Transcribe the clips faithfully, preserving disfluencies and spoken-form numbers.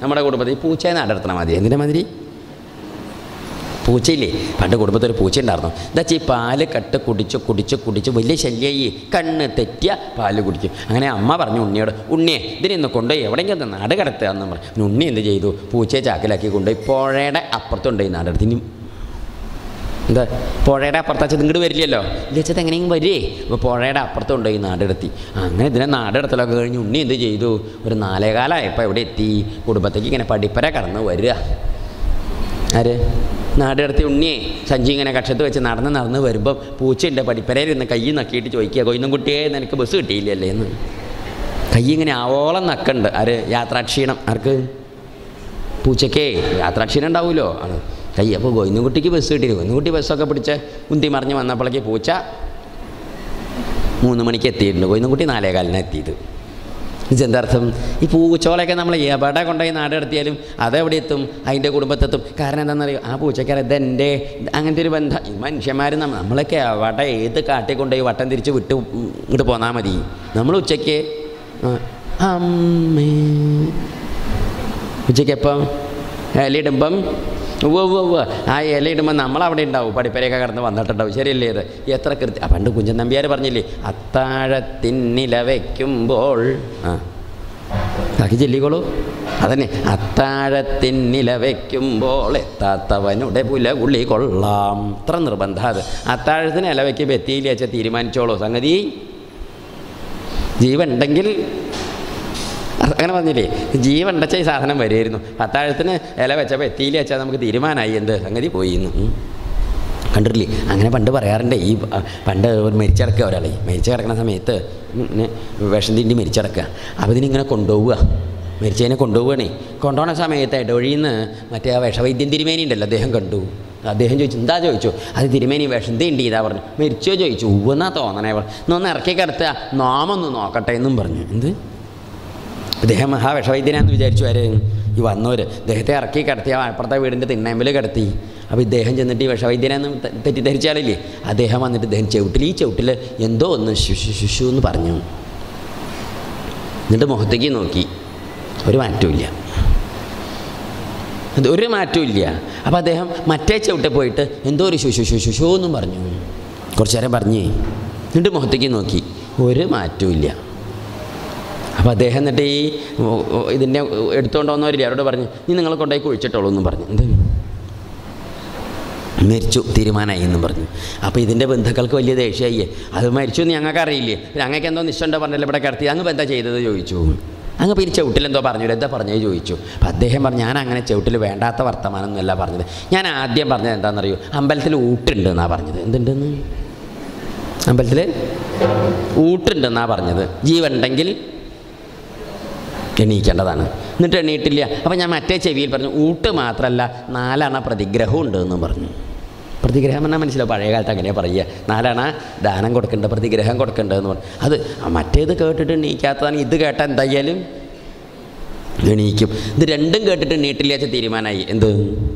നമ്മുടെ കുടുംബത്തിൽ പൂച്ചയെ നാടെടുത്തണം മതി. എന്തിനാ മാതിരി പൂച്ചയില്ലേ, പണ്ട് കുടുംബത്തിൽ ഒരു പൂച്ച ഉണ്ടായിരുന്നു. എന്താ വെച്ചാൽ ഈ പാല് കട്ട് കുടിച്ച് കുടിച്ച് കുടിച്ച് വലിയ ശല്യമായി, കണ്ണ് തെറ്റിയ പാല് കുടിക്കും. അങ്ങനെ അമ്മ പറഞ്ഞു ഉണ്ണിയോട്, ഉണ്ണിയെ ഇതിനൊന്ന് കൊണ്ടുപോയി എവിടെയെങ്കിലും നാട് കിടത്തുക എന്ന് പറഞ്ഞു. ഉണ്ണി എന്ത് ചെയ്തു, പൂച്ചയെ ചാക്കിലാക്കി കൊണ്ടുപോയി പുഴയുടെ അപ്പുറത്തുണ്ടായി നാടെടുത്ത്. ഇനി എന്താ പുഴയുടെ അപ്പുറത്താച്ചത് ഇങ്ങോട്ട് വരില്ലല്ലോ, ഇത് വെച്ചത് എങ്ങനെയെങ്കിലും വരേ. അപ്പോൾ പുഴയുടെ അപ്പുറത്തുണ്ടായി നാടെടുത്തി. അങ്ങനെ ഇതിനെ നാടെടുത്തലൊക്കെ കഴിഞ്ഞ് ഉണ്ണി എന്ത് ചെയ്തു, ഒരു നാലേകാലമായപ്പോൾ എവിടെ എത്തി, കുടുംബത്തേക്ക് ഇങ്ങനെ പടിപ്പര കടന്ന് വരിക. ആര് നാടെടുത്തി ഉണ്ണിയെ സഞ്ചി ഇങ്ങനെ കക്ഷത്ത് വെച്ച് നടന്ന് നടന്ന് വരുമ്പം പൂച്ചയുണ്ട് പടിപ്പരയിൽ നിന്ന് കൈ നക്കിയിട്ട് ചോദിക്കുക, കൊയ്ന്നും കുട്ടിയെ നിനക്ക് ബസ് കിട്ടിയില്ലല്ലേ എന്ന്. കൈ ഇങ്ങനെ ആവോളം നക്കുണ്ട്. ആര് യാത്രാക്ഷീണം, ആർക്ക് പൂച്ചക്കേ യാത്രാക്ഷീണം ഉണ്ടാവുമല്ലോ ആണ് കൈ. അപ്പോൾ കൊയ്ന്നുകുട്ടിക്ക് ബസ് കിട്ടിയില്ല. കൊയ്ന്നുകുട്ടി ബസ്സൊക്കെ പിടിച്ച് കുന്തി മറിഞ്ഞ് വന്നപ്പോഴേക്ക് പൂച്ച മൂന്ന് മണിക്ക് എത്തിയിട്ടുണ്ട്, കൊയ്ന്നുകുട്ടി നാലേകാലിനാണ് എത്തിയത്. ഇതെന്തർത്ഥം, ഈ പൂച്ചോളൊക്കെ നമ്മൾ എവിടെ കൊണ്ടുപോയി നാടെടുത്തിയാലും അതെവിടെ എത്തും, അതിൻ്റെ കുടുംബത്തെത്തും. കാരണം എന്താണെന്നറിയോ, ആ പൂച്ചക്കാരെ ഇതെൻ്റെ അങ്ങനത്തെ ഒരു ബന്ധം. ഈ മനുഷ്യന്മാർ നമ്മൾ നമ്മളൊക്കെ എവിടെ ഏത് കാട്ടിക്കൊണ്ടുപോയി വട്ടം തിരിച്ച് വിട്ട് ഇങ്ങോട്ട് പോന്നാൽ മതി. നമ്മൾ ഉച്ചയ്ക്ക് അമ്മേ ഉച്ചയ്ക്ക് എപ്പം ഇലയിടുമ്പം ഉവ്വ് ഉവ്വ് ഉവ്വ് ആ ഇലയിടുമ്പോൾ നമ്മളവിടെ ഉണ്ടാവും, പടിപ്പരയൊക്കെ കടന്ന് വന്നിട്ടുണ്ടാവും. ശരിയല്ലേ ഇത്? എത്ര കൃത്യം. പണ്ട് കുഞ്ചൻ നമ്പ്യാർ പറഞ്ഞില്ലേ, അത്താഴത്തിന്നില വയ്ക്കുമ്പോൾ ആ കാക്കി ചെല്ലിക്കോളൂ. അതന്നെ, അത്താഴത്തിന്നില വയ്ക്കുമ്പോൾ എത്താത്തവനുടെ പുലകുളി കൊള്ളാം. ഇത്ര നിർബന്ധം അത്. അത്താഴത്തിന് ഇല വയ്ക്കുമ്പോൾ എത്തിയില്ല വെച്ചാൽ തീരുമാനിച്ചോളൂ. സംഗതി ജീവനുണ്ടെങ്കിൽ അങ്ങനെ പറഞ്ഞില്ലേ, ജീവനുണ്ടെച്ചാൽ ഈ സാധനം വരുമായിരുന്നു. അത്താഴത്തിന് ഇല വെച്ചപ്പോൾ എത്തിയില്ല വെച്ചാൽ നമുക്ക് തീരുമാനമായി, എന്ത് സംഗതി പോയിരുന്നു. കണ്ടിട്ടില്ലേ? അങ്ങനെ പണ്ട് പറയാറുണ്ട്. ഈ പണ്ട് ഒരു മരിച്ചിറക്കുക, ഒരാളെ മരിച്ചു കിടക്കുന്ന സമയത്ത് വിഷം തിണ്ടി മരിച്ചിറക്കുക. അപ്പോൾ ഇതിനിങ്ങനെ കൊണ്ടുപോവുക, മരിച്ചതിനെ കൊണ്ടുപോവുകയാണേ. കൊണ്ടുപോകുന്ന സമയത്ത് ഇടവഴിയിൽ നിന്ന് മറ്റേ ആ വിഷവൈദ്യൻ തിരുമേനി ഉണ്ടല്ലോ, അദ്ദേഹം കണ്ടു. അദ്ദേഹം ചോദിച്ചു, എന്താ ചോദിച്ചു. അത് തിരുമേനി വിഷം തിണ്ടി ഇതാ പറഞ്ഞു. മരിച്ചോ ചോദിച്ചു. ഉവ്വെന്നാ തോന്നണേ. ഇന്നൊന്ന് ഇറക്കി കിടത്തുക, നാമൊന്ന് നോക്കട്ടെ എന്നും പറഞ്ഞു. എന്ത് അദ്ദേഹം ആ വിഷവൈദ്യനാന്ന് വിചാരിച്ചു. ആര് ഈ വന്നവർ അദ്ദേഹത്തെ ഇറക്കി കിടത്തി ആ അപ്പുറത്തെ വീടിൻ്റെ തിണ്ണേമ്പിൽ കിടത്തി. അപ്പോൾ ഇദ്ദേഹം ചെന്നിട്ട് ഈ വിഷവൈദ്യനാന്ന് തെറ്റിദ്ധരിച്ചാലില്ലേ, അദ്ദേഹം വന്നിട്ട് ഇദ്ദേഹം ചവിട്ടിൽ ഈ ചവിട്ടിൽ എന്തോ ഒന്ന് ശുശു ശുശു എന്ന് പറഞ്ഞു. എന്നിട്ട് മുഖത്തേക്ക് നോക്കി, ഒരു മാറ്റമില്ല, ഒരു മാറ്റവും ഇല്ല. അപ്പോൾ അദ്ദേഹം മറ്റേ ചവിട്ടിൽ പോയിട്ട് എന്തോ ഒരു ശുശു ശുശു ശുശു എന്നും പറഞ്ഞു. കുറച്ചു നേരം പറഞ്ഞേ, എന്നിട്ട് മുഖത്തേക്ക് നോക്കി, ഒരു മാറ്റവും ഇല്ല. അപ്പോൾ അദ്ദേഹം എന്നിട്ട് ഈ ഇതിൻ്റെ എടുത്തുകൊണ്ട് വന്നവരില്ല, അവരോട് പറഞ്ഞു, നീ നിങ്ങൾ കൊണ്ടുപോയി കുഴിച്ചിട്ടോളൂ എന്നും പറഞ്ഞു. എന്ത് മരിച്ചു തീരുമാനമായി എന്നും പറഞ്ഞു. അപ്പോൾ ഇതിൻ്റെ ബന്ധുക്കൾക്ക് വലിയ ദേഷ്യമായി. അത് മരിച്ചു എന്ന് ഞങ്ങൾക്ക് അറിയില്ലേ, ഞങ്ങൾക്ക് എന്തോ നിശ്ചയം പറഞ്ഞല്ലോ ഇവിടെ കിടത്തി, അങ്ങ് എന്താ ചെയ്തത് ചോദിച്ചു. അങ്ങ് പിന്നെ ചവിട്ടിൽ എന്തോ പറഞ്ഞു, എന്താ പറഞ്ഞത് ചോദിച്ചു. അപ്പം അദ്ദേഹം പറഞ്ഞു, ഞാൻ അങ്ങനെ ചവിട്ടിൽ വേണ്ടാത്ത വർത്തമാനമൊന്നുമല്ല പറഞ്ഞത്. ഞാൻ ആദ്യം പറഞ്ഞത് എന്താണെന്നറിയോ, അമ്പലത്തിൽ ഊട്ടുണ്ട് എന്നാണ് പറഞ്ഞത്. എന്തുണ്ടെന്ന്? അമ്പലത്തിൽ ഊട്ടുണ്ടെന്നാണ് പറഞ്ഞത്. ജീവനുണ്ടെങ്കിൽ എണീക്കേണ്ടതാണ്. എന്നിട്ട് എണീറ്റില്ല. അപ്പം ഞാൻ മറ്റേ ചെവിയിൽ പറഞ്ഞു, ഊട്ട് മാത്രമല്ല നാലണ പ്രതിഗ്രഹം ഉണ്ട് എന്നും പറഞ്ഞു. പ്രതിഗ്രഹം എന്നാൽ മനസ്സിലാവും, പഴയ കാലത്ത് അങ്ങനെയാണ് പറയുക. നാലണ ദാനം കൊടുക്കേണ്ട, പ്രതിഗ്രഹം കൊടുക്കേണ്ടതെന്ന് പറഞ്ഞു. അത് മറ്റേത് കേട്ടിട്ട് എണീക്കാത്തതാണ്, ഇത് കേട്ടാൽ എന്തായാലും എണീക്കും. ഇത് രണ്ടും കേട്ടിട്ട് എണീറ്റില്ല വെച്ചാൽ തീരുമാനമായി. എന്ത്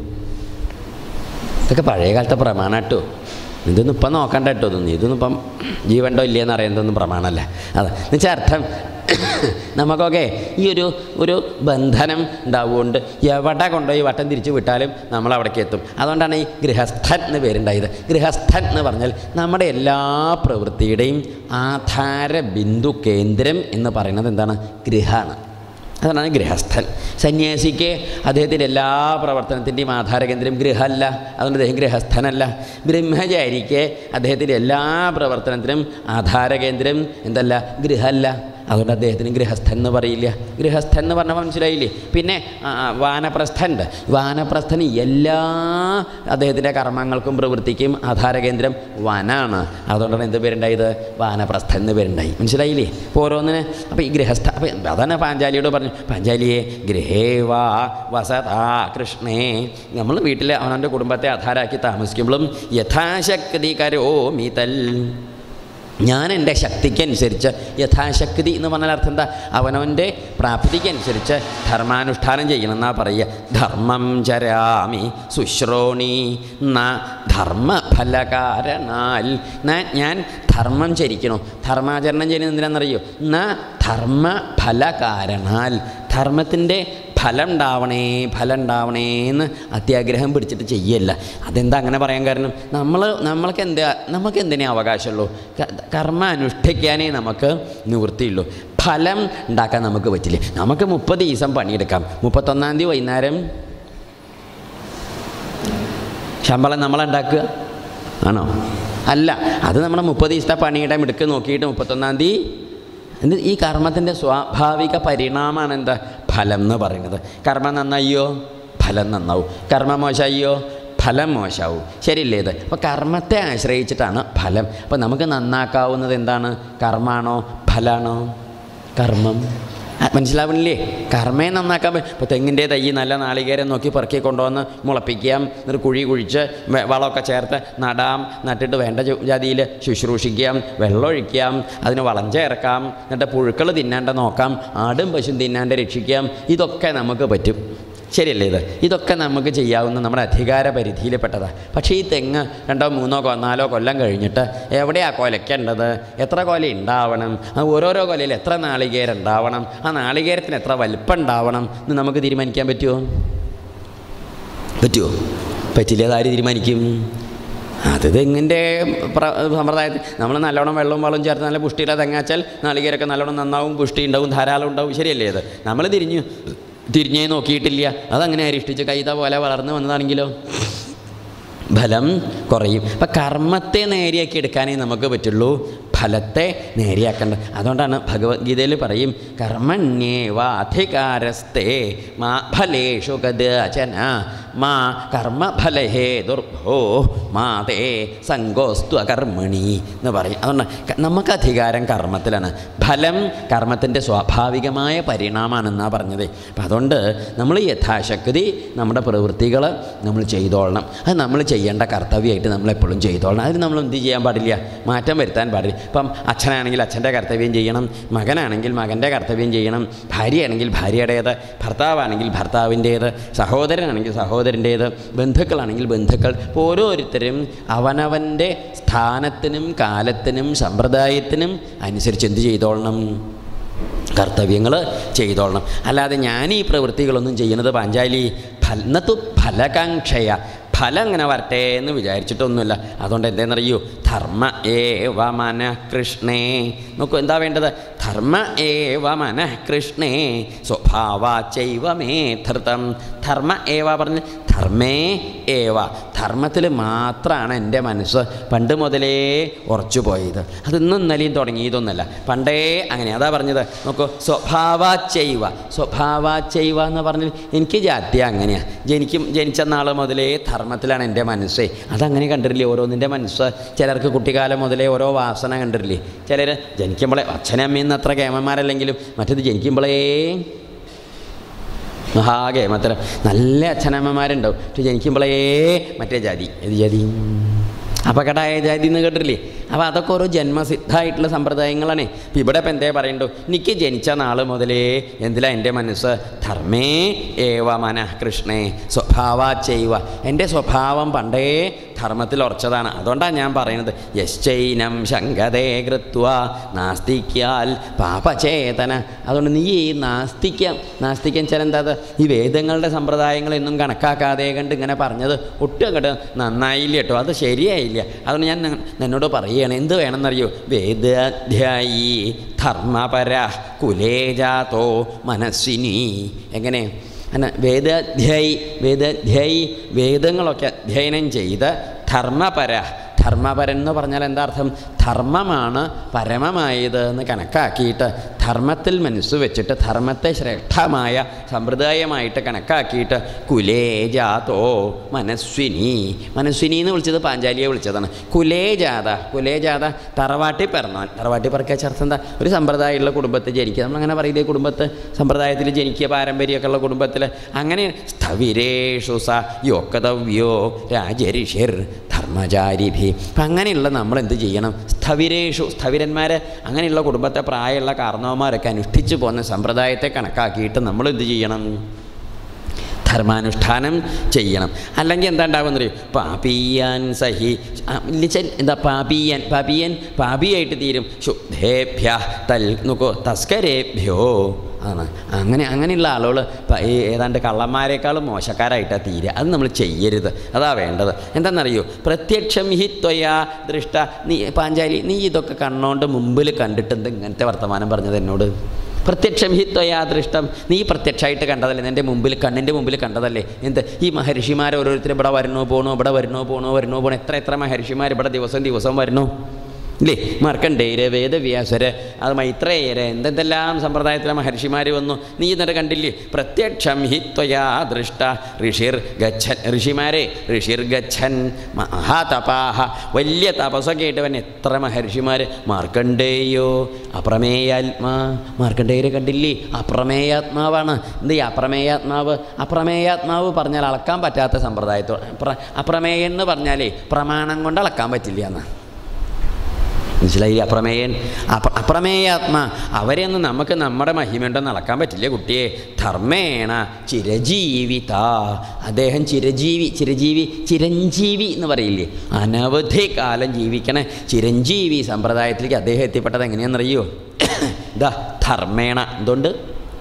ഇതൊക്കെ പഴയ കാലത്തെ പ്രമാണം കേട്ടോ. ഇതൊന്നും ഇപ്പം നോക്കണ്ട കേട്ടോ. ഇതൊന്നും ഇതൊന്നും ഇപ്പം ജീവണ്ടോ ഇല്ലയെന്ന് അറിയുന്നതൊന്നും പ്രമാണമല്ല. അതെ എന്നുവെച്ചാൽ അർത്ഥം നമുക്കൊക്കെ ഈ ഒരു ഒരു ബന്ധനം ഉണ്ടാവുകൊണ്ട് എവിടെ കൊണ്ടുപോയി വട്ടം തിരിച്ചു വിട്ടാലും നമ്മൾ അവിടേക്ക് എത്തും. അതുകൊണ്ടാണ് ഈ ഗൃഹസ്ഥൻ എന്ന് പേരുണ്ടായത്. ഗൃഹസ്ഥൻ എന്ന് പറഞ്ഞാൽ നമ്മുടെ എല്ലാ പ്രവൃത്തിയുടെയും ആധാര ബിന്ദു കേന്ദ്രം എന്ന് പറയുന്നത് എന്താണ്? ഗൃഹമാണ്. അതാണ് ഗൃഹസ്ഥൻ. സന്യാസിക്ക് അദ്ദേഹത്തിൻ്റെ എല്ലാ പ്രവർത്തനത്തിൻ്റെയും ആധാരകേന്ദ്രം ഗൃഹമല്ല, അതുകൊണ്ട് അദ്ദേഹം ഗൃഹസ്ഥനല്ല. ബ്രഹ്മചാരിക്ക് അദ്ദേഹത്തിൻ്റെ എല്ലാ പ്രവർത്തനത്തിനും ആധാരകേന്ദ്രം എന്തല്ല? ഗൃഹമല്ല, അതുകൊണ്ട് അദ്ദേഹത്തിന് ഗൃഹസ്ഥൻ എന്ന് പറയില്ല. ഗൃഹസ്ഥൻ എന്ന് പറഞ്ഞാൽ മനസ്സിലായില്ലേ? പിന്നെ വാനപ്രസ്ഥനുണ്ട്. വാനപ്രസ്ഥന് എല്ലാ അദ്ദേഹത്തിൻ്റെ കർമ്മങ്ങൾക്കും പ്രവൃത്തിക്കും ആധാരകേന്ദ്രം വനാണ്. അതുകൊണ്ടാണ് എന്ത് പേരുണ്ടായത്? വാനപ്രസ്ഥൻ എന്ന് പേരുണ്ടായി. മനസ്സിലായില്ലേ? അപ്പോൾ ഓരോന്നിന് അപ്പോൾ ഈ ഗൃഹസ്ഥ അപ്പോൾ അതാണ് പാഞ്ചാലിയോട് പറഞ്ഞു, പാഞ്ചാലിയെ ഗൃഹേ വാ വസതാ കൃഷ്ണേ. നമ്മൾ വീട്ടിൽ അവനവൻ്റെ കുടുംബത്തെ ആധാരമാക്കി താമസിക്കുമ്പോഴും യഥാശക്തി കരോമി തൽ, ഞാൻ എൻ്റെ ശക്തിക്കനുസരിച്ച്, യഥാശക്തി എന്ന് പറഞ്ഞാൽ അർത്ഥം എന്താ? അവനവൻ്റെ പ്രാപ്തിക്കനുസരിച്ച് ധർമാനുഷ്ഠാനം ചെയ്യണമെന്നാണ് പറയുക. ധർമ്മം ചരാമി ശുശ്രോണി ന ധർമ്മഫലകാരണാൽ. ഞാൻ ധർമ്മം ചരിക്കണോ? ധർമാചരണം ചെയ്യുന്നത് എന്തിനാണെന്നറിയോ? ന ധർമ്മഫലകാരണാൽ. ധർമ്മത്തിൻ്റെ ഫലം ഉണ്ടാവണേ ഫലം ഉണ്ടാവണേ എന്ന് അത്യാഗ്രഹം പിടിച്ചിട്ട് ചെയ്യല്ല. അതെന്താ അങ്ങനെ പറയാൻ കാരണം? നമ്മൾ നമ്മൾക്ക് എന്താ നമുക്ക് എന്തിനേ അവകാശമുള്ളൂ? കർമ്മ അനുഷ്ഠിക്കാനേ നമുക്ക് നിവൃത്തിയുള്ളൂ. ഫലം ഉണ്ടാക്കാൻ നമുക്ക് പറ്റില്ല. നമുക്ക് മുപ്പത് ദിവസം പണിയെടുക്കാം. മുപ്പത്തൊന്നാം തീയതി വൈകുന്നേരം ശമ്പളം നമ്മളുണ്ടാക്കുക ആണോ? അല്ല, അത് നമ്മുടെ മുപ്പത് ദിവസത്തെ പണിയുടെ മിടുക്ക് നോക്കിയിട്ട് മുപ്പത്തൊന്നാം തീയതി എന്ത് ഈ കർമ്മത്തിൻ്റെ സ്വാഭാവിക പരിണാമമാണ് എന്താ? ഫലം എന്ന് പറയുന്നത്. കർമ്മം നന്നായോ ഫലം നന്നാവും, കർമ്മം മോശമായോ ഫലം മോശമാവും. ശരിയല്ലേ ഇത്? അപ്പോൾ കർമ്മത്തെ ആശ്രയിച്ചിട്ടാണ് ഫലം. അപ്പോൾ നമുക്ക് നന്നാക്കാവുന്നത് എന്താണ്? കർമ്മമാണോ ഫലമാണോ? കർമ്മം. മനസ്സിലാവുന്നില്ലേ? കർമ്മയെ നന്നാക്കാൻ പറ്റും. ഇപ്പോൾ തെങ്ങിൻ്റെ തൈ നല്ല നാളികേരം നോക്കി പെറുക്കി കൊണ്ടുവന്ന് മുളപ്പിക്കാം, എന്നിട്ട് കുഴി കുഴിച്ച് വളമൊക്കെ ചേർത്ത് നടാം, നട്ടിട്ട് വേണ്ട ജാതിയിൽ ശുശ്രൂഷിക്കാം, വെള്ളമൊഴിക്കാം, അതിന് വളം ചേർക്കാം, എന്നിട്ട് പുഴുക്കൾ തിന്നാണ്ട് നോക്കാം, ആടും പശുവും തിന്നാണ്ട് രക്ഷിക്കാം. ഇതൊക്കെ നമുക്ക് പറ്റും. ശരിയല്ലേ ഇത്? ഇതൊക്കെ നമുക്ക് ചെയ്യാവുന്ന നമ്മുടെ അധികാര പരിധിയിൽപ്പെട്ടതാണ്. പക്ഷേ ഈ തെങ്ങ് രണ്ടോ മൂന്നോ നാലോ കൊല്ലം കഴിഞ്ഞിട്ട് എവിടെയാണ് കൊലയ്ക്കേണ്ടത്, എത്ര കൊല ഉണ്ടാവണം, ഓരോരോ കൊലയിൽ എത്ര നാളികേരം ഉണ്ടാവണം, ആ നാളികേരത്തിന് എത്ര വലിപ്പം ഉണ്ടാവണം എന്ന് നമുക്ക് തീരുമാനിക്കാൻ പറ്റുമോ? പറ്റുമോ? പറ്റില്ല. അതാര് തീരുമാനിക്കും? അത് തെങ്ങിൻ്റെ പ്ര സമ്പ്രദായത്തിൽ നമ്മൾ നല്ലോണം വെള്ളവും വളവും ചേർത്ത് നല്ല പുഷ്ടിയില്ല തെങ്ങാച്ചാൽ നാളികേരമൊക്കെ നല്ലോണം നന്നാവും, പുഷ്ടി ഉണ്ടാവും, ധാരാളം ഉണ്ടാവും. ശരിയല്ലേ ഇത്? നമ്മൾ തിരിഞ്ഞു തിരിഞ്ഞേ നോക്കിയിട്ടില്ല, അതങ്ങനെ അരിഷ്ടിച്ച് കൈത പോലെ വളർന്നു വന്നതാണെങ്കിലോ ഫലം കുറയും. അപ്പം കർമ്മത്തെ നേരെയാക്കി എടുക്കാനേ നമുക്ക് പറ്റുള്ളൂ, ഫലത്തെ നേരെയാക്കേണ്ട. അതുകൊണ്ടാണ് ഭഗവത്ഗീതയിൽ പറയും കർമ്മണ്യേവാധികാരസ്തേ മാ ഫലേഷു കദാചന മാ കർമ്മഫലഹേ ദുർഭോ മാ തേ സംഗോസ്തു അകർമ്മണി എന്ന് പറയും. അതുകൊണ്ട് നമുക്ക് അധികാരം കർമ്മത്തിലാണ്, ഫലം കർമ്മത്തിൻ്റെ സ്വാഭാവികമായ പരിണാമമാണെന്നാണ് പറഞ്ഞത്. അപ്പം അതുകൊണ്ട് നമ്മൾ യഥാശക്തി നമ്മുടെ പ്രവൃത്തികൾ നമ്മൾ ചെയ്തോളണം. അത് നമ്മൾ ചെയ്യേണ്ട കർത്തവ്യമായിട്ട് നമ്മളെപ്പോഴും ചെയ്തോളണം. അതിന് നമ്മൾ എന്ത് ചെയ്യാൻ പാടില്ല? മാറ്റം വരുത്താൻ പാടില്ല. ഇപ്പം അച്ഛനാണെങ്കിൽ അച്ഛൻ്റെ കർത്തവ്യം ചെയ്യണം, മകനാണെങ്കിൽ മകൻ്റെ കർത്തവ്യം ചെയ്യണം, ഭാര്യയാണെങ്കിൽ ഭാര്യയുടേത്, ഭർത്താവാണെങ്കിൽ ഭർത്താവിൻ്റേത്, സഹോദരനാണെങ്കിൽ സഹോദരൻ്റേത്, ബന്ധുക്കളാണെങ്കിൽ ബന്ധുക്കൾ. ഓരോരുത്തരും അവനവൻ്റെ സ്ഥാനത്തിനും കാലത്തിനും സമ്പ്രദായത്തിനും അനുസരിച്ച് എന്ത് ചെയ്തോളണം? കർത്തവ്യങ്ങൾ ചെയ്തോളണം. അല്ലാതെ ഞാൻ ഈ പ്രവൃത്തികളൊന്നും ചെയ്യുന്നത് പാഞ്ചാലി ഫലത്തു ഫലകാംക്ഷയ, ഫലം അങ്ങനെ വരട്ടെ എന്ന് വിചാരിച്ചിട്ടൊന്നുമില്ല. അതുകൊണ്ട് എന്താണെന്നറിയൂ? ധർമ്മ ഏവ മനഃ കൃഷ്ണേ. നോക്കൂ, എന്താ വേണ്ടത്? ധർമ്മ ഏവ മനഃ കൃഷ്ണേ സ്വഭാവാചൈവ മേ ധൃതം. ധർമ്മ ഏവ പറഞ്ഞ് ധർമ്മേ ഏവ, ധർമ്മത്തിൽ മാത്രമാണ് എൻ്റെ മനസ്സ് പണ്ട് മുതലേ ഉറച്ചു പോയത്. അതിന്നും ഇന്നലെയും തുടങ്ങിയതൊന്നുമല്ല, പണ്ടേ അങ്ങനെ. അതാ പറഞ്ഞത്. നോക്കൂ, സ്വഭാവാചൈവ. സ്വഭാവാചൈവ എന്ന് പറഞ്ഞാൽ എനിക്ക് ജാതി അങ്ങനെയാണ്, ജനിക്കും ജനിച്ച നാൾ മുതലേ ധർമ്മത്തിലാണ് എൻ്റെ മനസ്സേ. അതങ്ങനെ കണ്ടിട്ടില്ലേ ഓരോന്നിൻ്റെ മനസ്സ്? ചിലർക്ക് കുട്ടിക്കാലം മുതലേ ഓരോ വാസന കണ്ടിട്ടില്ലേ? ചിലർ ജനിക്കുമ്പോഴേ അച്ഛനും അമ്മയെന്ന് അത്ര കേമന്മാരല്ലെങ്കിലും മറ്റത് ജനിക്കുമ്പോഴേ മഹാകേമത്തരം നല്ല അച്ഛനമ്മമാരുണ്ടാവും. പക്ഷെ ജനിക്കുമ്പോഴേ മറ്റേ ജാതി. ഏത് ജാതി? അപകടമായ ജാതി എന്ന് കേട്ടിട്ടില്ലേ? അപ്പോൾ അതൊക്കെ ഓരോ ജന്മസിദ്ധമായിട്ടുള്ള സമ്പ്രദായങ്ങളാണ്. ഇപ്പം ഇവിടെ ഇപ്പം എന്തേ പറയണ്ടു? എനിക്ക് ജനിച്ച നാൾ മുതലേ എന്തിലാ എൻ്റെ മനസ്സ്? ധർമ്മേ ഏവ മനഃ കൃഷ്ണേ സ്വഭാവാചൈവ. എൻ്റെ സ്വഭാവം പണ്ടേ ധർമ്മത്തിൽ ഉറച്ചതാണ്. അതുകൊണ്ടാണ് ഞാൻ പറയുന്നത് യശ്ചൈനം ശങ്കതേ കൃത്വ നാസ്തിക്യാൽ പാപചേതന. അതുകൊണ്ട് നീ ഈ നാസ്തിക്യം നാസ്തിക്യം വെച്ചാൽ എന്താ? ഈ വേദങ്ങളുടെ സമ്പ്രദായങ്ങളൊന്നും കണക്കാക്കാതെ കണ്ട് ഇങ്ങനെ പറഞ്ഞത് ഒട്ടും അങ്ങോട്ട് നന്നായില്ല കേട്ടോ, അത് ശരിയായില്ല. അതുകൊണ്ട് ഞാൻ എന്നോട് പറയുകയാണ്, എന്ത് വേണമെന്നറിയോ? വേദാധ്യായി ധർമ്മപര കുലേജാതോ മനസ്സിനി. എങ്ങനെ? അങ്ങനെ വേദാധ്യായി വേദാധ്യായി വേദങ്ങളൊക്കെ അധ്യയനം ചെയ്ത് ധർമ്മപര. ധർമ്മപരൻ എന്ന് പറഞ്ഞാൽ എന്താ അർത്ഥം? ധർമ്മമാണ് പരമമായത് എന്ന് കണക്കാക്കിയിട്ട് ധർമ്മത്തിൽ മനസ്സ് വെച്ചിട്ട് ധർമ്മത്തെ ശ്രേഷ്ഠമായ സമ്പ്രദായമായിട്ട് കണക്കാക്കിയിട്ട് കുലേജാതോ മനസ്വിനി. മനസ്വിനി എന്ന് വിളിച്ചത് പാഞ്ചാലിയെ വിളിച്ചതാണ്. കുലേജാത കുലേജാത തറവാട്ടി പിറന്നവൻ. തറവാട്ടി പറക്കാച്ച അർത്ഥം എന്താ? ഒരു സമ്പ്രദായമുള്ള കുടുംബത്തിൽ ജനിക്കുക. നമ്മളങ്ങനെ പറയില്ലേ? കുടുംബത്ത് സമ്പ്രദായത്തിൽ ജനിക്കുക, പാരമ്പര്യമൊക്കെ ഉള്ള കുടുംബത്തിൽ. അങ്ങനെ സ്ഥവിരേഷു സ യോക്തവ്യോ രാജരിഷിർ ധർമ്മചാരിഭി. അപ്പം അങ്ങനെയുള്ള നമ്മളെന്ത് ചെയ്യണം? സ്ഥവിരേഷു, സ്ഥവിരന്മാർ അങ്ങനെയുള്ള കുടുംബത്തെ പ്രായമുള്ള കാരണവന്മാരൊക്കെ അനുഷ്ഠിച്ചു പോകുന്ന സമ്പ്രദായത്തെ കണക്കാക്കിയിട്ട് നമ്മളെന്ത് ചെയ്യണം? ധർമാനുഷ്ഠാനം ചെയ്യണം. അല്ലെങ്കിൽ എന്താ ഉണ്ടാവുമെന്നറിയും? പാപീയാൻ സഹി എന്താ പാപീയൻ പാപീയൻ പാപിയായിട്ട് തീരും. ശുദ്ധേഭ്യ തൽ നോക്കോ തസ്കരേഭ്യോ അതാണ്. അങ്ങനെ അങ്ങനെയുള്ള ആളുകൾ ഈ ഏതാണ്ട് കള്ളന്മാരെക്കാളും മോശക്കാരായിട്ടാണ് തീരുക. അത് നമ്മൾ ചെയ്യരുത്. അതാ വേണ്ടത്. എന്താണെന്നറിയോ? പ്രത്യക്ഷം ഹി ത്വയാ ദൃഷ്ട. നീ പാഞ്ചാലി, നീ ഇതൊക്കെ കണ്ണോണ്ട് മുമ്പിൽ കണ്ടിട്ടുണ്ട് ഇങ്ങനത്തെ വർത്തമാനം പറഞ്ഞത് എന്നോട്. പ്രത്യക്ഷം ഹി ത്വയാ ദൃഷ്ടം. നീ പ്രത്യക്ഷമായിട്ട് കണ്ടതല്ലേ, എൻ്റെ മുമ്പിൽ കണ്ണിൻ്റെ മുമ്പിൽ കണ്ടതല്ലേ. എന്ത് ഈ മഹർഷിമാർ ഓരോരുത്തരും ഇവിടെ വരണോ പോണോ, ഇവിടെ വരണോ പോണോ വരണോ പോണോ, എത്ര എത്ര മഹർഷിമാർ ഇവിടെ ദിവസം ദിവസം വരണോ ഇല്ലേ. മാർക്കണ്ഡേയര്, വേദവ്യാസര്, അത് മൈത്രേയര്, എന്തെന്തെല്ലാം സമ്പ്രദായത്തിലെ മഹർഷിമാർ വന്നു. നീ എന്നിട്ട് കണ്ടില്ലേ? പ്രത്യക്ഷം ഹി ത്വയാ ദൃഷ്ട ഋഷിർ ഗച്ഛൻ. ഋഷിമാരെ ഋഷിർ ഗച്ഛൻ മഹാതപാഹ. വലിയ തപസ്സൊക്കെ ആയിട്ടവൻ എത്ര മഹർഷിമാർ. മാർക്കണ്ഡേയോ അപ്രമേയാത്മാ. മാർക്കണ്ഡേയരെ കണ്ടില്ലേ? അപ്രമേയാത്മാവാണ്. എന്ത് ഈ അപ്രമേയാത്മാവ്? അപ്രമേയാത്മാവ് പറഞ്ഞാൽ അളക്കാൻ പറ്റാത്ത സമ്പ്രദായത്തോ. അപ്രമേയൻ എന്ന് പറഞ്ഞാലേ പ്രമാണം കൊണ്ട് അളക്കാൻ പറ്റില്ല എന്നാണ്. മനസ്സിലായി? അപ്രമേയൻ അപ അപ്രമേയാത്മാ. അവരെയൊന്നും നമുക്ക് നമ്മുടെ മഹിമയുണ്ടെന്ന് അളക്കാൻ പറ്റില്ല കുട്ടിയെ. ധർമ്മേണ ചിരജീവിത. അദ്ദേഹം ചിരജീവി. ചിരജീവി ചിരഞ്ജീവി എന്ന് പറയില്ലേ? അനവധി കാലം ജീവിക്കണ ചിരഞ്ജീവി സമ്പ്രദായത്തിലേക്ക് അദ്ദേഹം എത്തിപ്പെട്ടത് എങ്ങനെയാണെന്നറിയോ? ഇതാ ധർമ്മേണ. എന്തുകൊണ്ട്?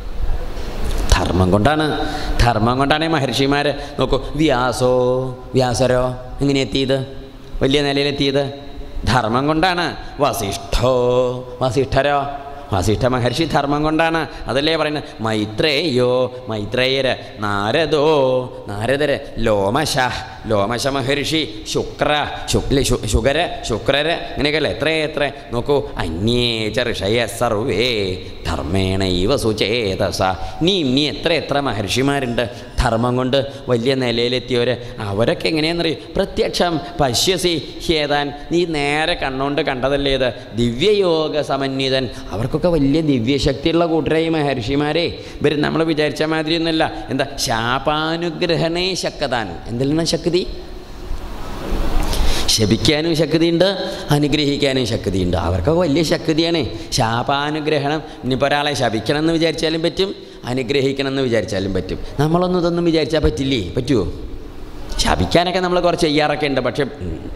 ധർമ്മം കൊണ്ടാണ്. ധർമ്മം കൊണ്ടാണ് മഹർഷിമാർ. നോക്കൂ, വ്യാസോ വ്യാസരോ എങ്ങനെ എത്തിയത്? വലിയ നിലയിലെത്തിയത് ധർമ്മം കൊണ്ടാണ്. വസിഷ്ഠോ വസിഷ്ഠരോ വസിഷ്ഠ മഹർഷി ധർമ്മം കൊണ്ടാണ്. അതല്ലേ പറയുന്നത്? മൈത്രേയോ മൈത്രേയര്. നാരദോ നാരദര്. ലോമശ ലോമശ മഹർഷി. ശുക്ര ശുക്ല ശുഗര ശുക്രര്. ഇങ്ങനെയൊക്കെയല്ലേ എത്ര എത്ര. നോക്കൂ, അന്യേച ഋഷയ സർവേ ധർമ്മേണൈവ സുചേതസ. നീ ഇനി എത്ര എത്ര മഹർഷിമാരുണ്ട് ധർമ്മം കൊണ്ട് വലിയ നിലയിലെത്തിയവർ. അവരൊക്കെ എങ്ങനെയാണെന്നറിയും? പ്രത്യക്ഷം പശ്യസി ഹേതാൻ. നീ നേരെ കണ്ണുകൊണ്ട് കണ്ടതല്ലേ ഇത്? ദിവ്യയോഗ സമന്വിതൻ. അവർക്കൊക്കെ വലിയ ദിവ്യശക്തിയുള്ള കൂട്ടരായി മഹർഷിമാരെ. ഇവർ നമ്മൾ വിചാരിച്ച മാതിരിയൊന്നുമല്ല. എന്താ? ശാപാനുഗ്രഹണേ ശക്തതാൻ. എന്തെല്ലാം ശക്തി? ശപിക്കാനും ശക്തിയുണ്ട്, അനുഗ്രഹിക്കാനും ശക്തിയുണ്ട്. അവർക്കൊക്കെ വലിയ ശക്തിയാണ്. ശാപാനുഗ്രഹണം. ഇനിയിപ്പോൾ ഒരാളെ ശപിക്കണം എന്ന് വിചാരിച്ചാലും പറ്റും, അനുഗ്രഹിക്കണം എന്ന് വിചാരിച്ചാലും പറ്റും. നമ്മളൊന്നും ഇതൊന്നും വിചാരിച്ചാൽ പറ്റില്ലേ? പറ്റുമോ? ശപിക്കാനൊക്കെ നമ്മൾ കുറച്ച് ചെയ്യാറൊക്കെ ഉണ്ട്. പക്ഷെ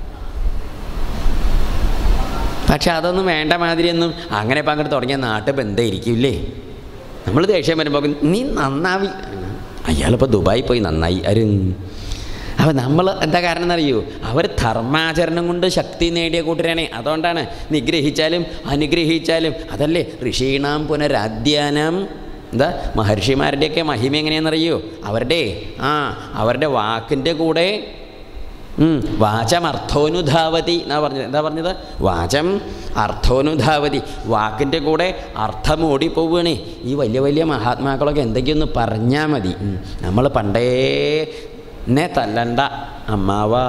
പക്ഷെ അതൊന്നും വേണ്ട മാതിരിയൊന്നും. അങ്ങനെ ഇപ്പം അങ്ങോട്ട് തുടങ്ങിയ നാട്ടിൽ ബന്ധമായിരിക്കില്ലേ? നമ്മൾ ദേഷ്യം വരുമ്പോൾ നീ നന്നാവി. അയാളിപ്പോൾ ദുബായി പോയി നന്നായി അരു. അപ്പോൾ നമ്മൾ എന്താ കാരണം എന്നറിയൂ? അവർ ധർമാചരണം കൊണ്ട് ശക്തി നേടിയ കൂട്ടരാണ്. അതുകൊണ്ടാണ് നിഗ്രഹിച്ചാലും അനുഗ്രഹിച്ചാലും. അതല്ലേ ഋഷീണാം പുനരാദ്യാനം. എന്താ മഹർഷിമാരുടെയൊക്കെ മഹിമ എങ്ങനെയാണെന്നറിയോ? അവരുടെ ആ അവരുടെ വാക്കിൻ്റെ കൂടെ വാചം അർത്ഥോനുധാവതി എന്നാ പറഞ്ഞത്. എന്താ പറഞ്ഞത്? വാചം അർത്ഥോനുധാവതി. വാക്കിൻ്റെ കൂടെ അർത്ഥം ഓടിപ്പോവുകയാണ്. ഈ വലിയ വലിയ മഹാത്മാക്കളൊക്കെ എന്തെങ്കിലും ഒന്ന് പറഞ്ഞാൽ മതി. നമ്മൾ പണ്ടേ എന്നെ തല്ലണ്ട അമ്മാവാ.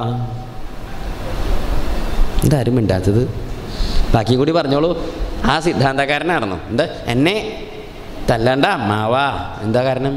എന്താരും മിണ്ടാത്തത്? ബാക്കി കൂടി പറഞ്ഞോളൂ. ആ സിദ്ധാന്തക്കാരനായിരുന്നു. എന്താ? എന്നെ തല്ലണ്ട അമ്മാവാ. എന്താ കാരണം?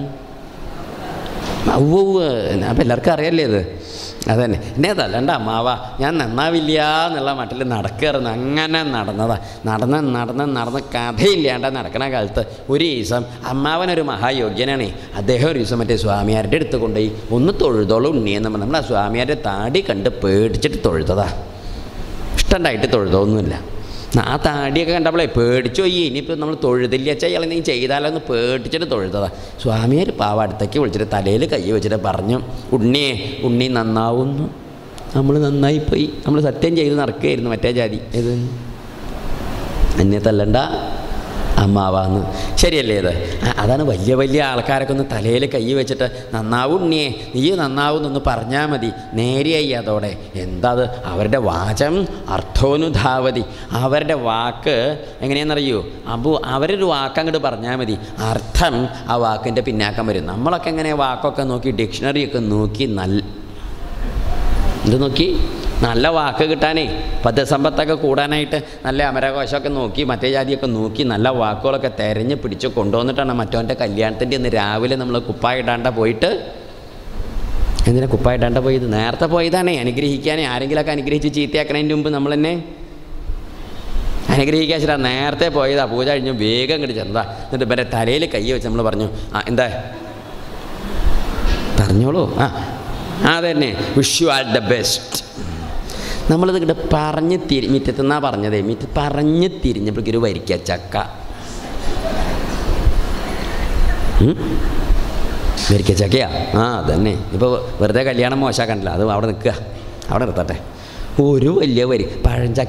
ഔവ്വ് അപ്പം എല്ലാവർക്കും അറിയല്ലേ ഇത്? അതന്നെ, എന്നെ തല്ലണ്ട അമ്മാവാ, ഞാൻ നന്നാവില്ല എന്നുള്ള മട്ടിൽ നടക്കുകയായിരുന്നു. അങ്ങനെ നടന്നതാ. നടന്ന് നടന്ന് നടന്ന് കഥയില്ലാണ്ട് നടക്കണ കാലത്ത് ഒരു ദിവസം അമ്മാവനൊരു മഹായോഗ്യനാണ്. അദ്ദേഹം ഒരു ദിവസം മറ്റേ സ്വാമിയാരുടെ അടുത്ത് കൊണ്ടുപോയി ഒന്ന് തൊഴുതോളം ഉണ്ണിയെന്ന് പറഞ്ഞാൽ നമ്മൾ ആ സ്വാമിയാരുടെ താടി കണ്ട് പേടിച്ചിട്ട് തൊഴുതതാ. ഇഷ്ടമുണ്ടായിട്ട് തൊഴുതൊന്നുമില്ല. ആ താടിയൊക്കെ കണ്ടപ്പോളേ പേടിച്ചു പോയി. ഇനിയിപ്പോൾ നമ്മൾ തൊഴുതില്ല വെച്ചാൽ ഇയാൾ എന്തെങ്കിലും ചെയ്താലോ എന്ന് പേടിച്ചിട്ട് തൊഴുതതാ. സ്വാമിയാർ പാവ അടുത്തേക്ക് വിളിച്ചിട്ട് തലയിൽ കൈ വെച്ചിട്ട് പറഞ്ഞു, ഉണ്ണിയെ ഉണ്ണി നന്നാവുന്നു. നമ്മൾ നന്നായിപ്പോയി. നമ്മൾ സത്യം ചെയ്ത് നടക്കുകയായിരുന്നു. മറ്റേ ജാതി ഏത് എന്നെ തല്ലണ്ട അമ്മാവാന്ന്. ശരിയല്ലേ ഇത്? അതാണ് വലിയ വലിയ ആൾക്കാരൊക്കെ ഒന്ന് തലയിൽ കൈ വെച്ചിട്ട് നന്നാവും ഉണ്ണിയെ, നീ നന്നാവുന്നൊന്ന് പറഞ്ഞാൽ മതി. നേരെയായി അതോടെ. എന്താ അത്? അവരുടെ വാചം അർത്ഥോനുധാവതി. അവരുടെ വാക്ക് എങ്ങനെയാണെന്നറിയോ? അപ്പോൾ അവരൊരു വാക്ക് അങ്ങോട്ട് പറഞ്ഞാൽ മതി, അർത്ഥം ആ വാക്കിൻ്റെ പിന്നാക്കം വരും. നമ്മളൊക്കെ എങ്ങനെ വാക്കൊക്കെ നോക്കി ഡിക്ഷണറിയൊക്കെ നോക്കി നല്ല ഇത് നോക്കി നല്ല വാക്ക് കിട്ടാനേ പദസമ്പത്തൊക്കെ കൂടാനായിട്ട് നല്ല അമരകോശമൊക്കെ നോക്കി മറ്റേ ജാതിയൊക്കെ നോക്കി നല്ല വാക്കുകളൊക്കെ തിരഞ്ഞ് പിടിച്ച് കൊണ്ടുവന്നിട്ടാണ് മറ്റവൻ്റെ കല്യാണത്തിൻ്റെ ഇന്ന് രാവിലെ നമ്മൾ കുപ്പായ ഇടാണ്ട പോയിട്ട്. എന്തിനാ കുപ്പായ ഇടാണ്ട പോയത്? നേരത്തെ പോയതാണേ അനുഗ്രഹിക്കാനേ. ആരെങ്കിലുമൊക്കെ അനുഗ്രഹിച്ച് ചീത്തയാക്കണതിൻ്റെ മുമ്പ് നമ്മൾ തന്നെ അനുഗ്രഹിക്കാൻ വെച്ചിട്ടാ നേരത്തെ പോയതാ. പൂജ കഴിഞ്ഞു വേഗം ഇങ്ങോട്ട് ചെന്നതാ. എന്നിട്ട് ഇവരെ തലയിൽ കൈ വെച്ച് നമ്മൾ പറഞ്ഞു, ആ എന്താ പറഞ്ഞോളൂ. ആ അതന്നെ, wish you all the best. നമ്മളിത് ഇങ്ങോട്ട് പറഞ്ഞ് തിരി മിറ്റത്തുനിന്നാ പറഞ്ഞതേ. മിറ്റ പറഞ്ഞ് തിരിഞ്ഞപ്പോഴേക്കൊരു വരിക്ക ചക്ക. വരിക്കച്ചക്കയാ? ആ അതന്നെ. ഇപ്പോൾ വെറുതെ കല്യാണം മോശമാക്കണ്ടല്ലോ, അത് അവിടെ നിൽക്കുക, അവിടെ നിർത്തട്ടെ. ഒരു വലിയ വരി പഴഞ്ചക്ക